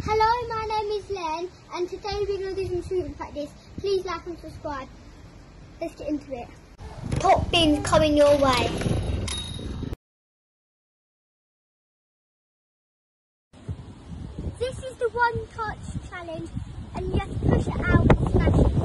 Hello, my name is Len, and today we're going to do some shooting practice. Please like and subscribe. Let's get into it. Top bins coming your way. This is the one touch challenge, and you have to push it out and smash it.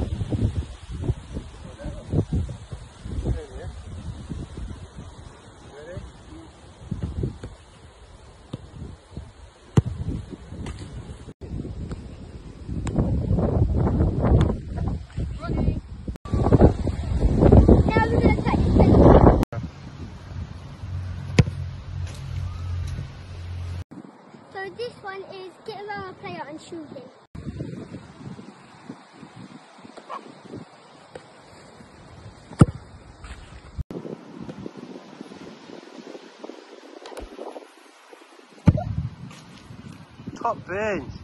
So this one is get around a player and shoot him. Top bins.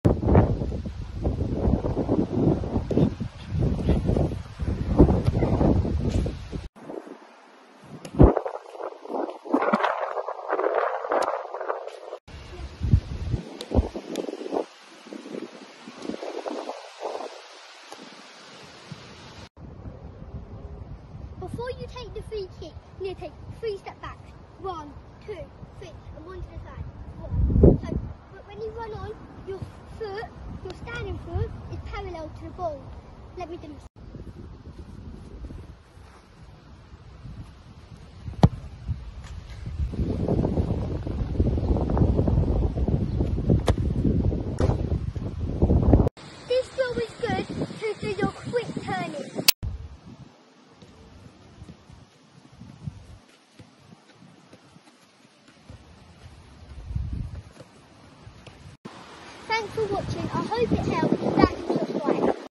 Before you take the free kick, you need to take 3 steps back. 1, 2, 3, and 1 to the side. 1. So, but when you run on, your foot, your standing foot, is parallel to the ball. Let me demonstrate. This drill is good to do your quick turning. Thanks for watching. I hope it helped.